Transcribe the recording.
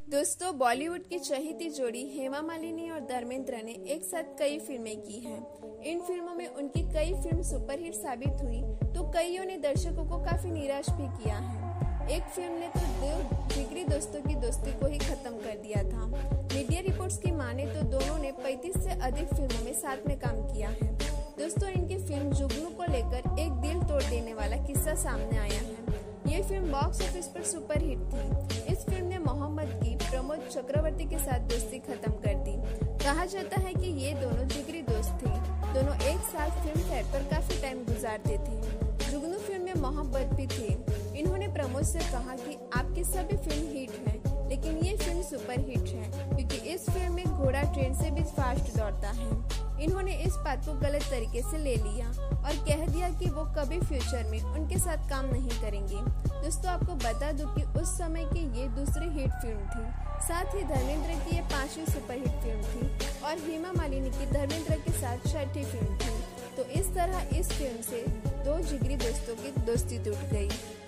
दोस्तों, बॉलीवुड की चहेती जोड़ी हेमा मालिनी और धर्मेंद्र ने एक साथ कई फिल्में की हैं। इन फिल्मों में उनकी कई फिल्म सुपरहिट साबित हुई तो कईयों ने दर्शकों को काफी निराश भी किया है। एक फिल्म ने तो दो जिगरी दोस्तों की दोस्ती को ही खत्म कर दिया था। मीडिया रिपोर्ट्स की माने तो दोनों ने 35 से अधिक फिल्मों में साथ में काम किया है। दोस्तों, इनकी फिल्म जुगनू को लेकर एक दिल तोड़ देने वाला किस्सा सामने आया है। ये फिल्म बॉक्स ऑफिस पर सुपरहिट थी। इस फिल्म ने मोहम्मद की प्रमोद चक्रवर्ती के साथ दोस्ती खत्म कर दी। कहा जाता है कि ये दोनों जिगरी दोस्त थे। दोनों एक साथ फिल्म सेट पर काफी टाइम गुजारते थे। जुगनू फिल्म में मोहब्बत भी थे। इन्होंने प्रमोद से कहा कि आपकी सभी फिल्म हिट है, लेकिन ये फिल्म सुपरहिट है क्योंकि इस फिल्म में घोड़ा ट्रेन से भी फास्ट दौड़ता है। इन्होंने इस बात को गलत तरीके से ले लिया और कह दिया कि वो कभी फ्यूचर में उनके साथ काम नहीं करेंगे। दोस्तों, आपको बता दूं कि उस समय की ये दूसरी हिट फिल्म थी। साथ ही धर्मेंद्र की ये 5वीं सुपरहिट फिल्म थी और हेमा मालिनी की धर्मेंद्र के साथ 6ठी फिल्म थी। तो इस तरह इस फिल्म से दो जिगरी दोस्तों की दोस्ती टूट गई।